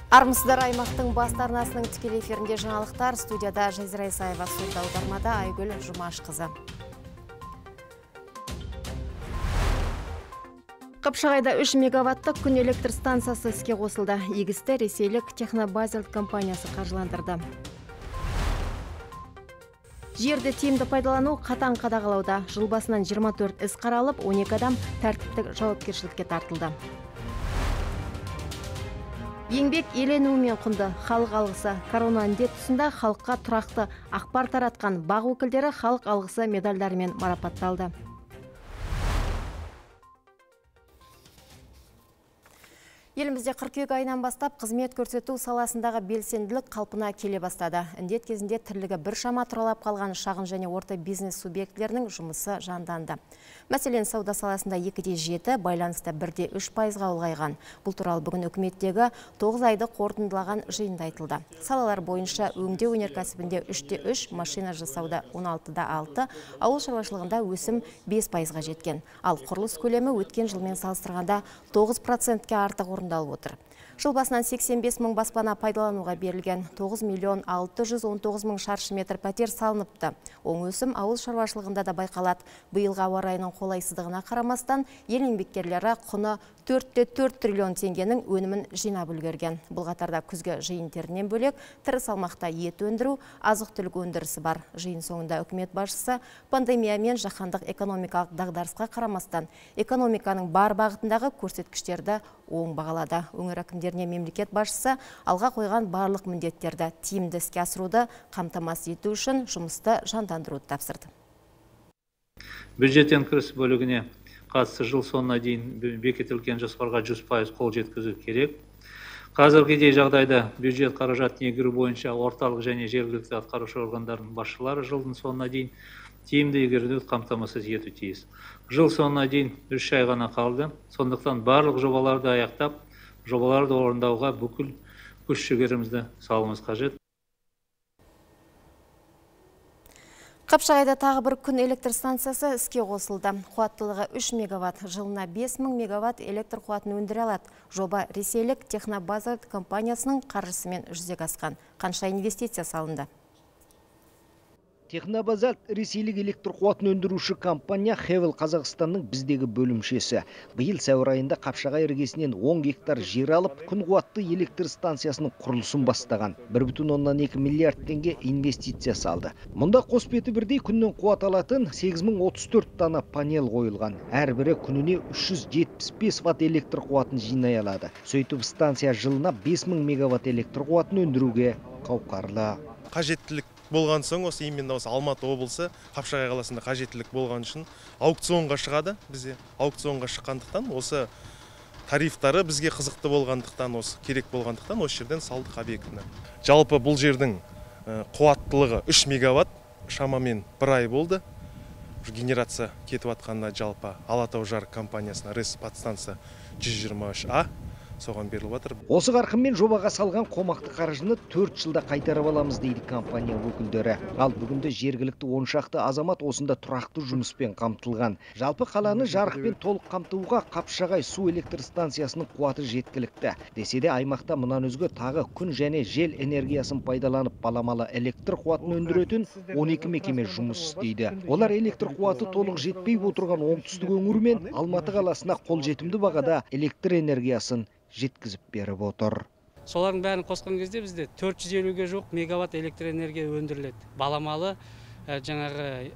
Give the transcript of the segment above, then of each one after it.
Армысыздар, аймақтың бас арнасының тікелей эфирінде жаңалықтар. Студияда Жазира Исаева, сурда аудармада Айгүл Жұмашқызы. Қапшағайда 3 мегаваттық күн электр станциясы іске қосылды. Егісті ресейлік Технобазальт компаниясы қаржыландырды. Жерді тиімді пайдалану қатаң қадағалауда. Жыл басынан 24 іс қаралып, 12 адам тәртіптік жауапкершілікке тартылды. Еңбек еленуімен құнды халық алғысы. Корона індет тұсында халыққа тұрақты ақпар таратқан бақ өкілдері халық алғысы медальдарымен марапатталды. Елімізде қыркүйек айынан бастап қызмет көрсету саласындағы белсенділік қалпына келе бастады. Індет кезінде тірлігі біршама тұралап қалған шағын және орта бизнес субъектілерінің жұмысы жанданды. Мәселен, сауда саласында 2,7, байланыста 1,3%-ға ұлғайған. Бұл туралы бүгін үкіметтегі 9 айды қорытындылаған жиында айтылды. Салалар бойынша өңдеу өнеркәсібінде 3,3, машина жасауда 16,6, ауыл шаруашылығында өсім 5%-ға жеткен. Ал құрылыс көлемі өткен жылмен салыстырғанда 9%-ке артық орындалып отыр. Жыл басынан 85 мың баспана пайдалануға берілген, 9 миллион 619 мың шаршы метр пәтер салыныпты. Оң өсім ауыл шаруашылығында да байқалады. Биылғы ауа райының қолайсыздығына қарамастан, ел еңбеккерлері құны 4,4 триллион теңгенің өнімін жинап үлгерген. Бұл қатарда күзгі жиын-терінен бөлек тірі салмақта ет өндіру, азық-түлік өндірісі бар. Жиын соңында үкімет басшысы пандемия мен жаһандық экономикалық дағдарысқа қарамастан, экономиканың бар бағытындағы көрсеткіштерді оң бағалады. Өңір әкімдеріне мемлекет басшысы алға қойған барлық міндеттерді тиімді іске асыруды қамтамасыз ету үшін жұмысты жандандыруды тапсырды. Бюджеттен кіріс бөлігіне қатысты жыл соңына дейін бекітілген жоспарға 100% қол жеткізу керек. Қазіргідей жағдайда бюджет қаражатын игеру бойынша орталық және жергілікті атқарушы органдардың басшылары жылдың соңына дейін тиімді игеруді қамтамасыз ету тиіс. Жыл соңына дейін 3 ай ғана қалды. Сондықтан барлық жобаларды аяқтап, жобаларды орындауға бүкіл күш-жігерімізді салуымыз қажет. Қапшағайда тағы бір күн электр станциясы іске қосылды. Қуаттылығы 3 мегаватт, жылына 5000 мегаватт электр қуатын өндіре алады. Жоба ресейлік Технобазальт компаниясының қаржысымен жүзеге асқан. Қанша инвестиция салынды? Технобазальт ресейлік электр қуатын өндіруші компания Хевел Қазақстанның біздегі бөлімшесі. Биыл сәуір айында Қапшағай іргесінен 10 гектар жер алып, күн қуатты электр станциясының құрылысын бастаған. 1,2 миллиард теңге инвестиция салды. Мұнда қос беті бірдей күннен қуат алатын 8034 дана панел қойылған. Әрбірі күніне 375 ватт электр қуатын жинай алады. Сөйтіп станция жылына 5000 мегаватт электр қуатын өндіруге қауқарлы. Қажеттілік болған соң, осы именно осы Алматы облысы Қапшағай қаласында қажеттілік болған үшін аукционға шығады. Бізде аукционға шыққандықтан, осы тарифтары бізге қызықты болғандықтан, осы керек болғандықтан осы жерден салдық объектіні. Жалпы бұл жердің қуаттылығы 3 мегаватт, шамамен 1 ай болды. Генерация кетіп атқанына жалпы Алатау жарық компаниясына РЭС подстанция 123А соған беріліп жатыр. Осы қарқынмен жобаға салған қомақты қаржыны 4 жылда қайтарып аламыз дейді компания өкілдері. Ал бүгінде жергілікті 10 шақты азамат осында тұрақты жұмыспен қамтылған. Жалпы қаланы жарықпен толық қамтуға Қапшағай су электр станциясының қуаты жеткілікті. Десе де аймақта мұнан өзге тағы күн және жел энергиясын пайдаланып баламалы электр қуатын өндіретін 12 мекеме жұмыс істейді. Олар электр қуаты толық жетпей отырған оңтүстік өңір мен Алматы қаласына қолжетімді бағада электр энергиясын жеткізіп беріп отыр. Солардың бәрін қосқан кезде бізде 450-ге жоқ мегаватт электр энергия өндіріледі. Баламалы жаңағы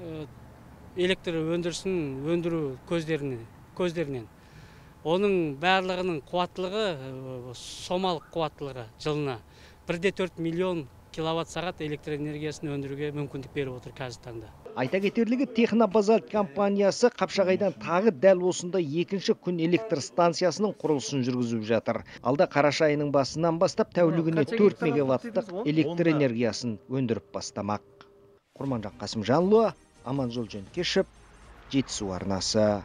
электр өндірісін өндіру көздерінен. Оның барлығының қуаттылығы, сомалық қуаттылығы жылына 1,4 миллион киловатт сағат электр энергиясын өндіруге мүмкіндік беріп отыр қазіргі таңда. Айта кетерлігі Технобазальт компаниясы Қапшағайдан тағы дәл осындай екінші күн электр станциясының құрылысын жүргізіп жатыр. Алда қараша айының басынан бастап тәулігіне 4 мегаваттық электр энергиясын өндіріп бастамақ. Құрманжан Қасымжанұлы, Аманжол Жөнкешев, Жетісу арнасы.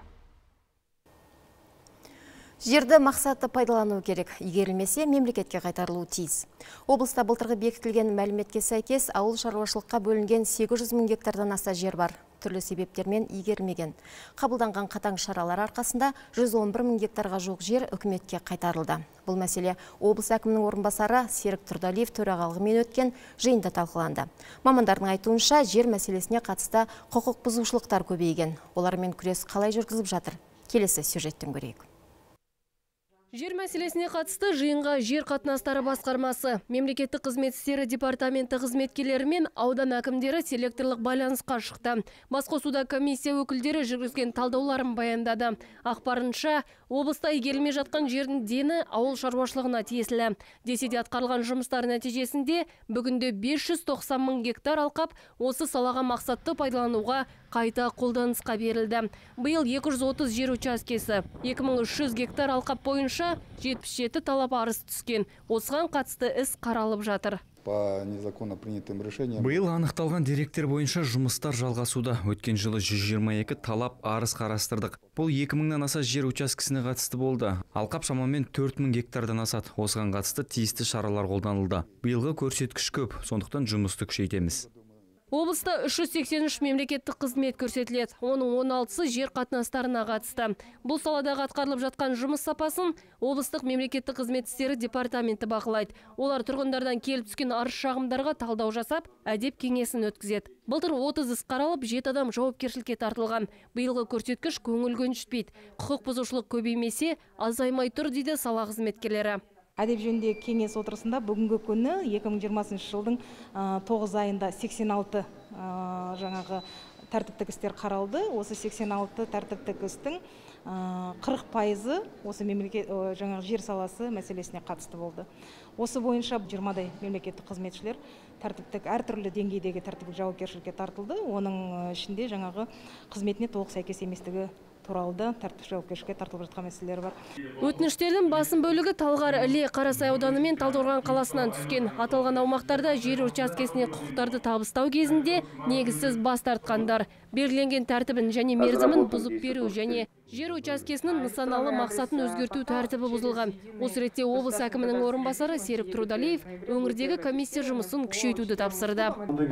Жерді мақсатты пайдалану керек, игерілмесе мемлекетке қайтарылуы тиіс. Облыста былтырғы бекітілген мәліметке сәйкес ауыл шаруашылыққа бөлінген 800 мың гектардан аса жер бар. түрлі себептермен игерілмеген. Қабылданған қатаң шаралар арқасында 111 мың гектарға жуық жер үкіметке қайтарылды. Бұл мәселе облыс әкімінің орынбасары Серік Тұрдалиев төрағалығымен өткен жиында талқыланды. Мамандардың айтуынша, жер мәселесіне қатысты құқық бұзушылықтар көбейген. Олармен күрес қалай жүргізіп жатыр? Келесі сюжеттен көрейік. Жер мәселесіне қатысты жиынға жер қатынастары басқармасы, мемлекеттік қызмет істері департаменті қызметкерлері мен аудан әкімдері селекторлық байланысқа шықты. Басқосуда комиссия өкілдері жүргізген талдауларын баяндады. Ақпарынша, облыста игерілмей жатқан жердің дені ауыл шаруашылығына тиесілі. Десе де атқарылған жұмыстар нәтижесінде бүгінде 590 мың гектар алқап осы салаға мақсатты пайдалануға қайта қолданысқа берілді. Биыл 230 жер учаскесі, 2300 гектар алқап бойынша 77 талап арыз түскен. Осыған қатысты іс қаралып жатыр. Биыл анықталған деректер бойынша жұмыстар жалғасуда. Өткен жылы 122 талап арыз қарастырдық. Бұл 2000-нан аса жер учаскесіне қатысты болды. Алқап шамамен 4000 гектардан асады. Осыған қатысты тиісті шаралар қолданылды. Биылғы көрсеткіш көп, сондықтан жұмысты күшейтеміз. Облыста 383 мемлекеттік қызмет көрсетіледі. Оның 16-сы жер қатынастарына қатысты. Бұл саладағы атқарылып жатқан жұмыс сапасын облыстық мемлекеттік қызмет істері департаменті бақылайды. Олар тұрғындардан келіп түскен арыз шағымдарға талдау жасап, әдеп кеңесін өткізеді. Былтыр 30 іс қаралып, 7 адам жауапкершілікке тартылған. Биылғы көрсеткіш көңіл көншітпейді. Құқық бұзушылық көбеймесе, азаймай тұр дейді сала қызметкерлері. Әдеп жөніндегі кеңес отырысында бүгінгі күні 2020 жылдың 9 айында 86 жаңағы тәртіптік істер қаралды. Осы 86 тәртіптік істің 40% осы жаңағы жер саласы мәселесіне қатысты болды. Осы бойынша 20-дай мемлекеттік қызметшілер тәртіптік әртүрлі деңгейдегі тәртіптік жауапкершілікке тартылды. Оның ішінде жаңағы қызметіне толық сәйкес еместігі туралы да тәртіптік жауапкершілікке тартылып жатқан мәселелер бар. Өтініштердің басым бөлігі Талғар, Іле, Қарасай ауданы мен Талдықорған қаласынан түскен. Аталған аумақтарда жер учаскесіне құқықтарды табыстау кезінде негізсіз бас тартқандар. Белгіленген тәртібін және мерзімін бұзып беру және жер учаскесінің нысаналы мақсатын өзгерту тәртібі бұзылған. Осы ретте облыс әкімінің орынбасары Серік Тұрдалиев өңірдегі комиссия жұмысын күшейтуді тапсырды.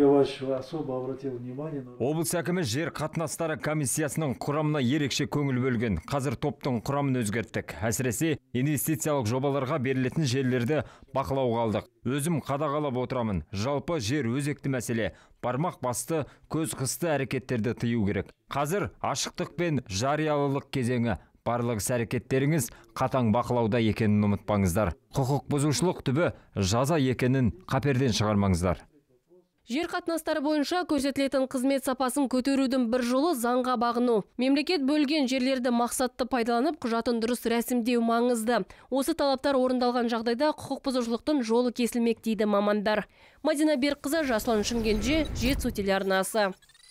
Облыс әкімі жер қатынастары комиссиясының құрамына ерекше көңіл бөлген. Қазір топтың құрамын өзгерттік. Әсіресе инвестициялық жобаларға берілетін жерлерді бақылауға алдық. Өзім қадағалап отырамын. Жалпы жер өзекті мәселе. Бармақ басты, көз қысты әрекеттерді тыю керек. Қазір ашықтық пен жариялылық кезеңі. Барлық әрекеттеріңіз қатаң бақылауда екенін ұмытпаңыздар. Құқық бұзушылық түбі жаза екенін қаперден шығармаңыздар. Жер қатынастары бойынша көрсетілетін қызмет сапасын көтерудің бір жолы заңға бағыну. Мемлекет бөлген жерлерді мақсатты пайдаланып, құжатын дұрыс рәсімдеу маңызды. Осы талаптар орындалған жағдайда құқық бұзушылықтың жолы кесілмек дейді мамандар. Мадина Берқызы, Жасұлан Шымкенже, Жетісу телеарнасы.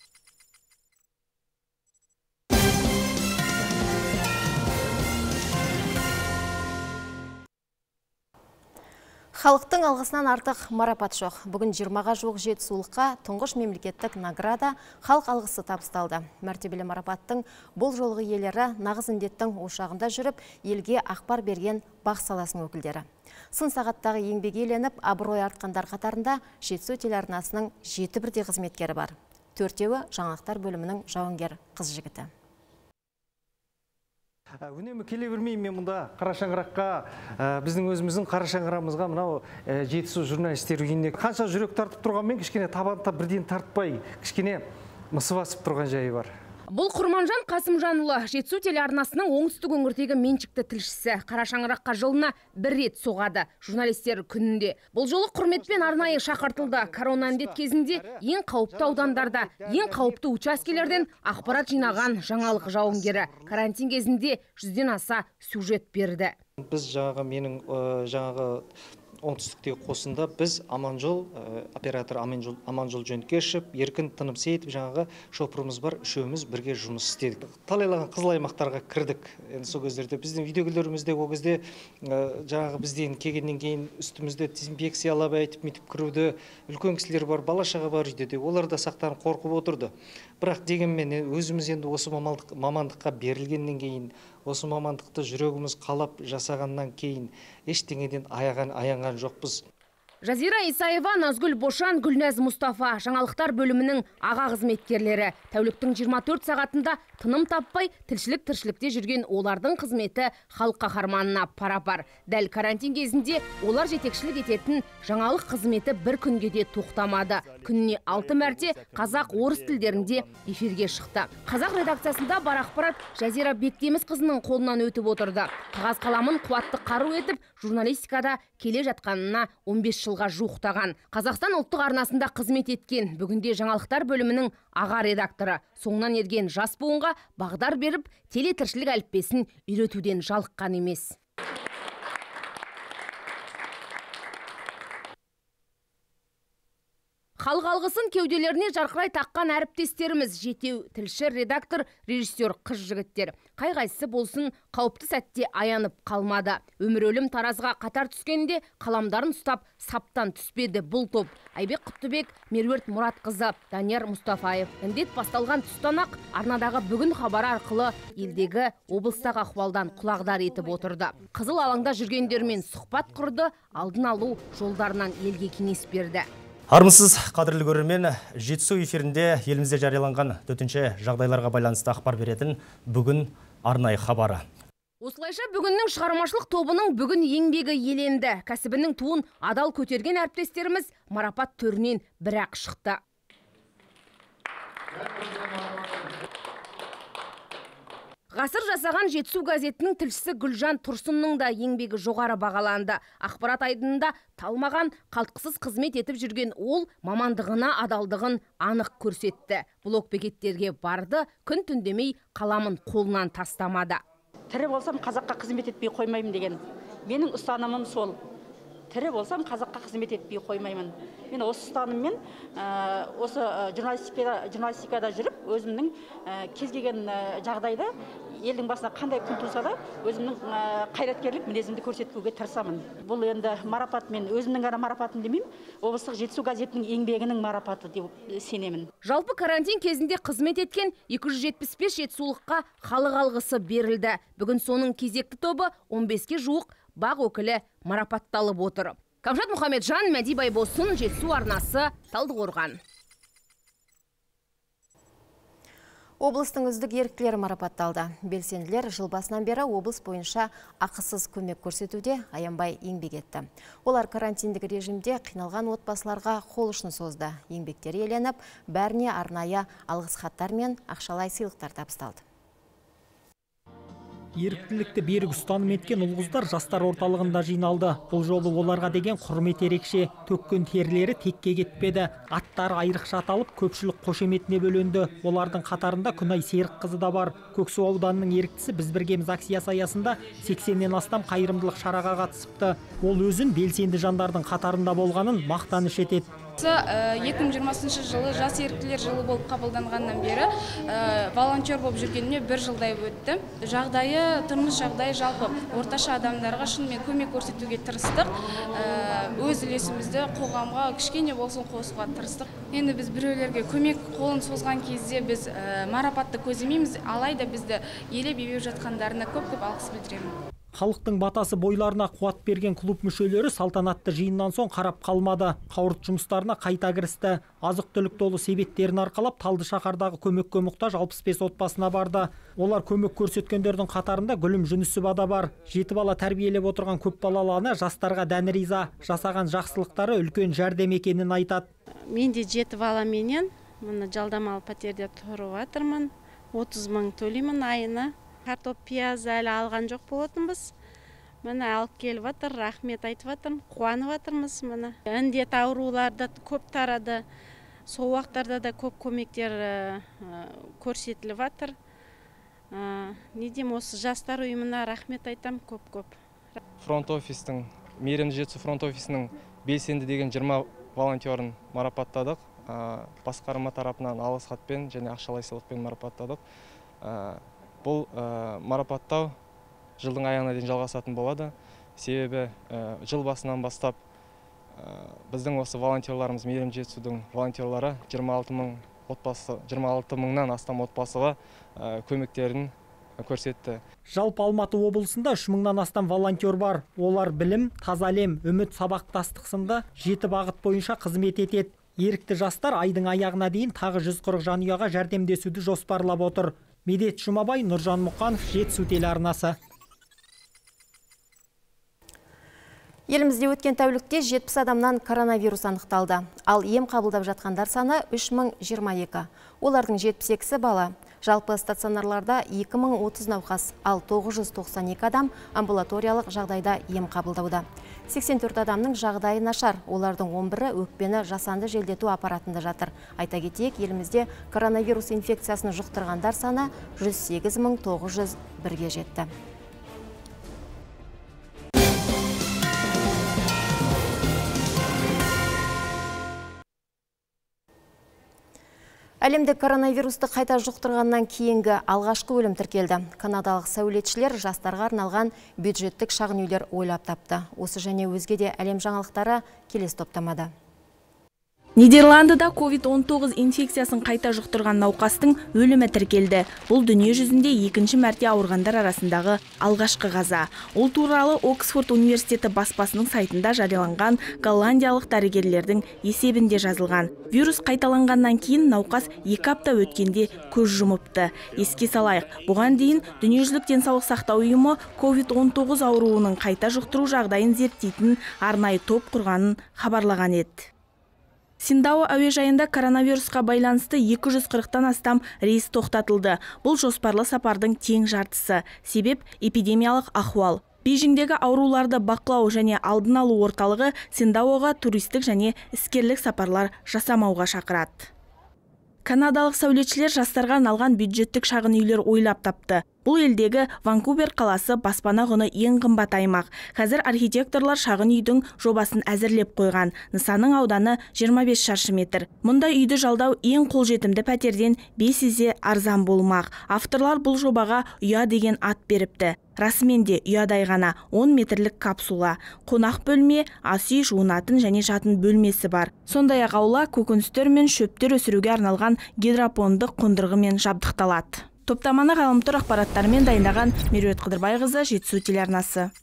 Халықтың алғысынан артық марапат жоқ. Бүгін 20-ға жуық жетісулыққа тұңғыш мемлекеттік награда халық алғысы табысталды. Мәртебелі марапаттың бұл жолғы иелері нағыз індеттің ошағында жүріп, елге ақпар берген бақ саласының өкілдері. Сын сағаттағы еңбек еленіп, абырой артқандар қатарында Жетісу телеарнасының 7 бірдей қызметкері бар. 4-еуі жаңалықтар бөлімінің жауынгер қыз жігіті. Үнемі келе бермеймін мен мұнда қара шаңыраққа, біздің өзіміздің қара шаңырағымызға мынау Жетісу журналистер үйіне қанша жүрек тартып тұрғанмен кішкене табанда бірден тартпай, кішкене мысы басып тұрған жайы бар. Бұл Құрманжан Қасымжанұлы Жетісу телеарнасының оңтүстік өңірдегі меншікті тілшісі. Қара шаңыраққа жылына 1 рет соғады. Журналистер күнінде. Бұл жолы құрметпен арнайы шақыртылды. Корона індет кезінде ең қауіпті аудандарда, ең қауіпті учаскелерден ақпарат жинаған жаңалық жауынгері. Карантин кезінде 100-ден аса сюжет берді. Біз менің оңтүстіктегі қосында біз Аманжол, оператор Аманжол Жөнкешев, еркін тынымсы етіп шопырымыз бар, үшеуміз бірге жұмыс істедік. Талайлаған қызыл аймақтарға кірдік. Сол кездерде біздің видеогілерімізде ол кезде бізден келгеннен кейін үстімізде дезинфекциялап айтып метіп кіруді, үлкен кісілер бар, бала-шаға бар үйде де, олар да сақтанып қорқып отырды. Бірақ дегенмен өзіміз енді осы мамандыққа берілгеннен кейін, осы мамандықты жүрегіміз қалап жасағаннан кейін ештеңеден аянған жоқпыз. Жазира Исаева, Назгүл Бошан, Гүлназ Мұстафа жаңалықтар бөлімінің аға қызметкерлері. Тәуліктің 24 сағатында тыным таппай тіршілікте жүрген олардың қызметі халық қаһарманына пара-пар. Дәл карантин кезінде олар жетекшілік ететін жаңалық қызметі бір күнге де тоқтамады. Күніне 6 мәрте қазақ, орыс тілдерінде эфирге шықты. Қазақ редакциясында бар ақпарат Жазира Бектеміз қызының қолынан өтіп отырды. Қағаз қаламын қуатты қару етіп, журналистикада келе жатқанына 15 жылға жуықтаған. Қазақстан ұлттық арнасында қызмет еткен, бүгінде жаңалықтар бөлімінің аға редакторы. Соңынан ерген жас буынға бағдар беріп, телетіршілік әліппесін үйретуден жалыққан емес. Халық алғысын кеуделеріне жарқырай таққан әріптестеріміз жетеу, тілші, редактор, режиссер, қыз жігіттер. Қай-қайсысы болсын қауіпті сәтте аянып қалмады. Өмір-өлім таразға қатар түскенде қаламдарын ұстап саптан түспеді бұл топ. Айбек Құттыбек, Меруерт Мұратқызы, Данияр Мұстафаев. Індет басталған тұстан-ақ арнадағы бүгін хабары арқылы елдегі облыстағы ахуалдан құлағдар етіп отырды. Қызыл алаңда жүргендермен сұхбат құрды, алдын алу жолдарынан елге кеңес берді. Армысыз, қадірлі көрермен, Жетісу эфирінде елімізде жарияланған төтенше жағдайларға байланысты ақпар беретін бүгін арнайы хабары. Осылайша бүгіннің шығармашылық тобының бүгін еңбегі еленді. Кәсібінің туын адал көтерген әріптестеріміз марапат төрінен бір-ақ шықты. Ғасыр жасаған Жетісу газетінің тілшісі Гүлжан Тұрсынның да еңбегі жоғары бағаланды. Ақпарат айдынында талмаған, қалтқысыз қызмет етіп жүрген ол мамандығына адалдығын анық көрсетті. Блок бекеттерге барды, күн түндемей қаламын қолынан тастамады. Тірі болсам қазаққа қызмет етпей қоймаймын деген. Менің ұстанымым сол. Тірі болсам қазаққа қызмет етпей қоймаймын. Мен осы ұстаныммен осы журналистикада жүріп, өзімнің кез келген жағдайда елдің басына қандай күн туса да өзімнің қайраткерлік мінезімді көрсетуге тырысамын. Бұл енді марапат, мен өзімнің ғана марапатым демеймін, облыстық Жетісу газетінің еңбегінің марапаты деп сенемін. Жалпы карантин кезінде қызмет еткен 275 жетісулыққа халық алғысы берілді. Бүгін соның кезекті тобы 15-ке жуық бақ өкілі марапатталып отыр. Камшат Мұхамеджан, Мәди Байбосын, Жетісу арнасы, Талдықорған. Облыстың үздік еріктілері марапатталды. Белсенділер жыл басынан бері облыс бойынша ақысыз көмек көрсетуде аянбай еңбек етті. Олар карантиндік режимде қиналған отбасыларға қол ұшын созды. Еңбектері еленіп, бәріне арнайы алғыс хаттар мен ақшалай сыйлықтар табысталды. Еріктілікті берік ұстаным еткен ұл-қыздар жастар орталығында жиналды. Бұл жолы оларға деген құрмет ерекше. Төккен терлері текке кетпеді. Аттары айрықша аталып, көпшілік қошеметіне бөленді. Олардың қатарында Күнай Серікқызы да бар. Көксу ауданының еріктісі Біз біргеміз акциясы аясында 80-нен астам қайырымдылық шараға қатысыпты. Ол өзін белсенді жандардың қатарында болғанын мақтаныш етеді. 2020 жылы жас еріктілер жылы болып қабылданғаннан бері волонтер болып жүргеніме 1 жылдай өтті. Жағдайы, тұрмыс жағдайы жалпы орташа адамдарға шынымен көмек көрсетуге тырыстық. Өз үлесімізді қоғамға кішкене болсын қосуға тырыстық. Енді біз біреулерге көмек қолын созған кезде біз марапатты көздемейміз, алайда бізді елеп ебеп жатқандарына көп-көп алғыс білдіремін. Халықтың батасы бойларына қуат берген клуб мүшелері салтанатты жиыннан соң қарап қалмады. Қауырт жұмыстарына қайта кірісті. Азық-түлік толы себеттерін арқалап Талды шаһардағы көмекке мұқтаж 65 отбасына барды. Олар көмек көрсеткендердің қатарында Гүлім Жүнісова да бар. 7 бала тәрбиелеп отырған көпбалалы ана жастарға дән риза. Жасаған жақсылықтары үлкен жәрдем екенін айтады. Мен де 7 баламенен мына жалдамалы пәтерде тұрып жатырмын. 30 мың төлеймін айына. Картоп, пияз әлі алған жоқ болатынбыз. Міне алып келіп жатыр, рахмет айтып жатырмын, қуанып жатырмыз міне. Індет ауруларда көп тарады. Сол уақыттарда да көп көмектер көрсетіліп жатыр. Не деймін, осы жастар ұйымына рахмет айтам көп-көп. Фронт офистің, Мейірімді Жетісу фронт офисінің белсенді деген 20 волонтерін марапаттадық. Басқарма тарапынан алғыс хатпен және ақшалай сыйлықпен марапаттадық. Бұл марапаттау жылдың аяғына дейін жалғасатын болады. Себебі жыл басынан бастап біздің осы волонтерларымыз, Мейірімді Жетісудың волонтерлары 26 мыңнан астам отбасыға көмектерін көрсетті. Жалпы Алматы облысында 3000-нан астам волонтер бар. Олар білім, таза әлем, үміт, сабақтастық сынды 7 бағыт бойынша қызмет етеді. Ерікті жастар айдың аяғына дейін тағы 140 жанұяға жәрдемдесуді жоспарлап отыр. Медет Жұмабай, Нұржан Мұқанов, Жетісу телеарнасы. Елімізде өткен тәулікте 70 адамнан коронавирус анықталды. Ал ем қабылдап жатқандар саны 3022. Олардың 72-сі бала. Жалпы стационарларда 2030 науқас, ал 992 адам амбулаториялық жағдайда ем қабылдауда. 84 адамның жағдайы нашар, олардың 11-і өкпені жасанды желдету аппаратында жатыр. Айта кетейік, елімізде коронавирус инфекциясын жұқтырғандар саны 108.901-ге жетті. Әлемде коронавирусты қайта жұқтырғаннан кейінгі алғашқы өлім тіркелді. Канадалық сәулетшілер жастарға арналған бюджеттік шағын үйлер ойлап тапты. Осы және өзге де әлем жаңалықтары келесі топтамада. Нидерландыда COVID-19 инфекциясын қайта жұқтырған науқастың өлімі тіркелді. Бұл дүние жүзінде екінші мәрте ауырғандар арасындағы алғашқы қаза. Ол туралы Оксфорд университеті баспасының сайтында жарияланған голландиялық дәрігерлердің есебінде жазылған. Вирус қайталанғаннан кейін науқас 2 апта өткенде көз жұмыпты. Еске салайық, бұған дейін дүниежүзілік денсаулық сақтау ұйымы COVID-19 ауруының қайта жұқтыру жағдайын зерттейтін арнайы топ құрғанын хабарлаған еді. Синдао әуежайында коронавирусқа байланысты 240-тан астам рейс тоқтатылды. Бұл жоспарлы сапардың тең жартысы. Себеп эпидемиялық ахуал. Бейжіңдегі ауруларды бақылау және алдын алу орталығы Синдаоға туристік және іскерлік сапарлар жасамауға шақырады. Канадалық сәулетшілер жастарға арналған бюджеттік шағын үйлер ойлап тапты. Бұл елдегі Ванкувер қаласы баспана құны ең қымбат аймақ. Қазір архитекторлар шағын үйдің жобасын әзірлеп қойған. Нысанның ауданы 25 шаршы метр. Мұндай үйді жалдау ең қолжетімді пәтерден 5 есе арзан болмақ. Авторлар бұл жобаға ұя деген ат беріпті. Расымен де ұядай ғана 10 метрлік капсула. Қонақ бөлме, ас үй, жуынатын және жатын бөлмесі бар. Сондай-ақ аула көкөністер мен шөптер өсіруге арналған гидропондық қондырғымен жабдықталады. Топтаманы ғаламтор ақпараттарымен дайындаған Меруерт Қыдырбайқызы, Жетісу телеарнасы.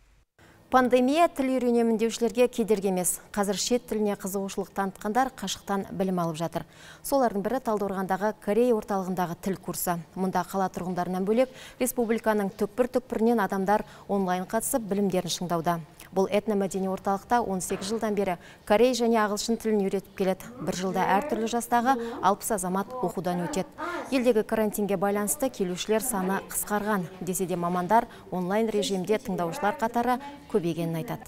Пандемия тіл үйренемін деушілерге кедергі емес. Қазір шет тіліне қызығушылық танытқандар қашықтан білім алып жатыр. Солардың бірі Талдықорғандағы Корей орталығындағы тіл курсы. Мұнда қала тұрғындарынан бөлек республиканың түкпір-түкпірінен адамдар онлайн қатысып білімдерін шыңдауда. Бұл этномәдени орталықта 18 жылдан бері корей және ағылшын тілін үйретіп келеді. Бір жылда әртүрлі жастағы 60 азамат оқудан өтеді. Елдегі карантинге байланысты келушілер саны қысқарған. Десе де мамандар онлайн режимде тыңдаушылар қатары көбейгенін айтады.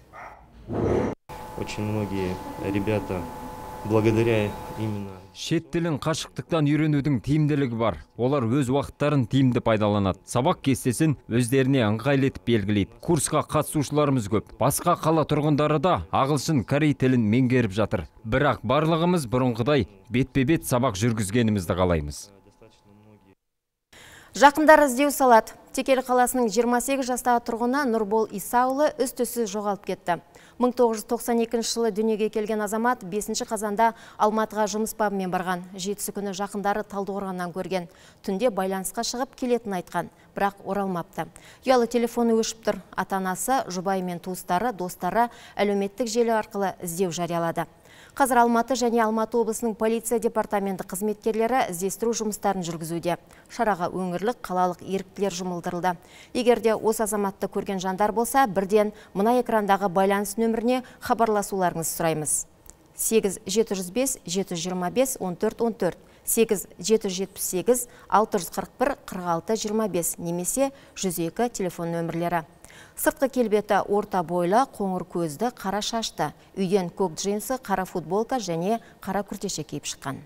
Очень многие ребята благодаря именно шет тілін қашықтықтан үйренудің тиімділігі бар. Олар өз уақыттарын тиімді пайдаланады. Сабақ кестесін өздеріне ыңғайлы етіп белгілейді. Курсқа қатысушыларымыз көп. Басқа қала тұрғындары да ағылшын, корей тілін меңгеріп жатыр. Бірақ барлығымыз бұрынғыдай бетпе-бет сабақ жүргізгенімізді қалаймыз. Жақындар іздеу салады. Текелі қаласының 28 жастағы тұрғыны Нұрбол Исаулы із-түзсіз жоғалып кетті. 1992 жылы дүниеге келген азамат 5 қазанда Алматыға жұмыс бабымен барған. Жетісі күні жақындары Талдықорғаннан көрген. Түнде байланысқа шығып келетін айтқан, бірақ оралмапты. Ұялы телефоны өшіп тұр. Ата-анасы, жұбайы мен туыстары, достары әлеуметтік желі арқылы іздеу жариялады. Қазір Алматы және Алматы облысының полиция департаменті қызметкерлері іздестіру жұмыстарын жүргізуде. Шараға өңірлік, қалалық еріктілер жұмылдырылды. Егер де осы азаматты көрген жандар болса, бірден мына экрандағы байланыс нөміріне хабарласуларыңызды сұраймыз. 8-705-725-1414, 8-778-641-4625 немесе 102 телефон нөмірлері. Сыртқы келбеті орта бойлы, қоңыр көзді, қара шашты, үйден көк джинсы, қара футболка және қара күртеше киіп шыққан.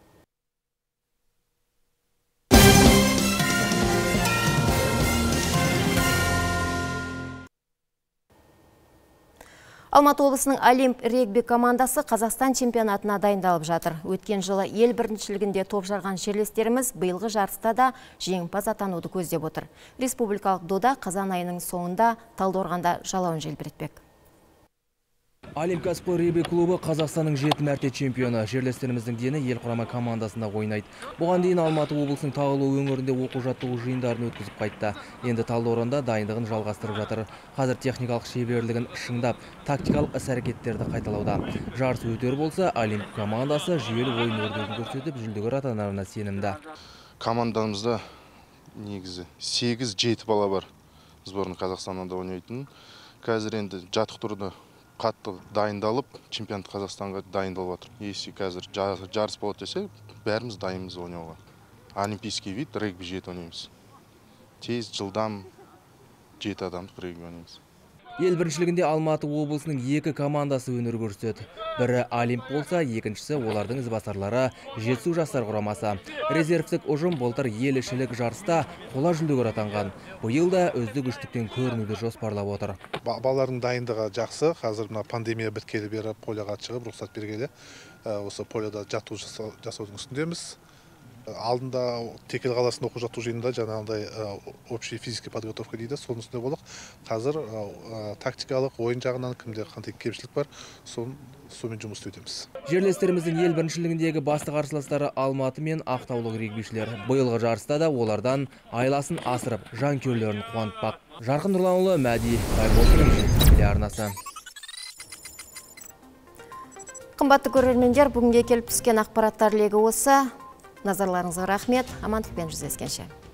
Алматы облысының Олимп регби командасы Қазақстан чемпионатына дайындалып жатыр. Өткен жылы ел біріншілігінде топ жарған жерлестеріміз биылғы жарыста да жеңімпаз атануды көздеп отыр. Республикалық дода қазан айының соңында Талдықорғанда жалауын желбіретпек. Олимп кәсіпқой регби клубы Қазақстанның 7 мәрте чемпионы. Жерлестеріміздің дені ел құрама командасында ойнайды. Бұған дейін Алматы облысының Тағылы өңірінде оқу-жаттығу жиындарын өткізіп қайтты. Енді Талдықорғанда дайындығын жалғастырып жатыр. Қазір техникалық шеберлігін шыңдап, тактикалық іс-әрекеттерді қайталауда. Жарыс өтер болса, Олимп командасы жүйелі ойын өрнегін көрсетіп, жүлдегер атанарына сенімді. Командамызда негізі 8-7 бала бар. Сборный Қазақстанында ойнайтын. Қазір енді жаттықтыруда қатты дайындалып, чемпионат Қазақстанға дайындалып жатыр. Если қазір жарыс болады десе, бәріміз дайынбыз ойнауға. Олимпийский вид регби 7 ойнаймыз. Тез, жылдам 7 адамдық регби ойнаймыз. Ел біріншілігінде Алматы облысының 2 командасы өнер көрсетеді. Бірі Олимп болса, екіншісі олардың ізбасарлары Жетісу жастар құрамасы. Резервтік ұжым былтыр ел ішілік жарыста қола жүлдегер атанған. Биыл да үздік үштіктен көрінуді жоспарлап отыр. Балалардың дайындығы жақсы. Қазір мына пандемия біткелі бері полиоға шығып, рұқсат бергелі. Осы полиода жаттығу жасаудың үстіндеміз. Алдында Текел қаласында оқу-жаттығу жиынында жаңағындай общий физический подготовка дейді, соның үстінде болдық. Қазір тактикалық ойын жағынан кімде қандай кемшілік бар, сонымен жұмыс істеудеміз. Жерлестеріміздің ел біріншілігіндегі басты қарсыластары Алматы мен Ақтаулық регбишілер. Биылғы жарыста да олардан айласын асырып, жанкүйерлерін қуантпақ. Жарқын Нұрланұлы, Мәди Байбосынның телеарнасы. Қымбатты көрермендер, бүгінге келіп түскен ақпараттар легі осы. Назарларыңызға рахмет. Амандықпен жүздескенше.